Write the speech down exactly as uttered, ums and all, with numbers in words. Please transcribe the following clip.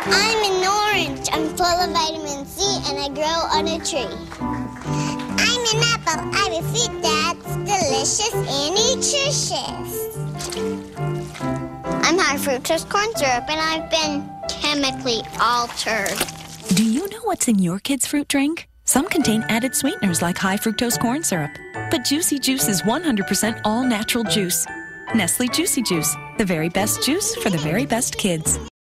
I'm an orange. I'm full of vitamin C and I grow on a tree. I'm an apple. I have a seed that's delicious and nutritious. I'm high fructose corn syrup and I've been chemically altered. Do you know what's in your kid's fruit drink? Some contain added sweeteners like high fructose corn syrup. But Juicy Juice is one hundred percent all natural juice. Nestle Juicy Juice, the very best juice for the very best kids.